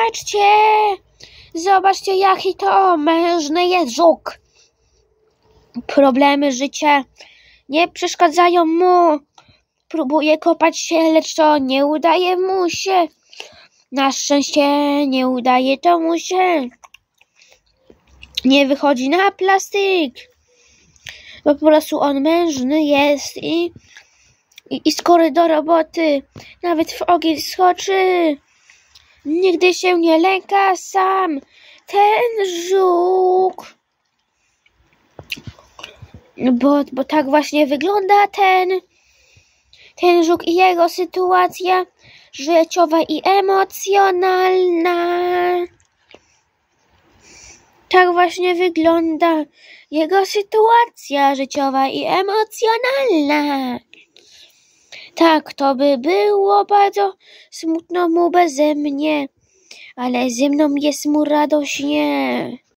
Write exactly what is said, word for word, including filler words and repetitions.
Patrzcie! Zobaczcie, jaki to mężny jest żuk. Problemy życia nie przeszkadzają mu. Próbuje kopać się, lecz to nie udaje mu się. Na szczęście nie udaje to mu się. Nie wychodzi na plastyk. Bo po prostu on mężny jest i, i, i skory do roboty. Nawet w ogień skoczy. Nigdy się nie lęka sam ten żuk. Bo, bo tak właśnie wygląda ten, ten żuk i jego sytuacja życiowa i emocjonalna. Tak właśnie wygląda jego sytuacja życiowa i emocjonalna. Tak, to by było bardzo smutno mu beze mnie, ale ze mną jest mu radośnie.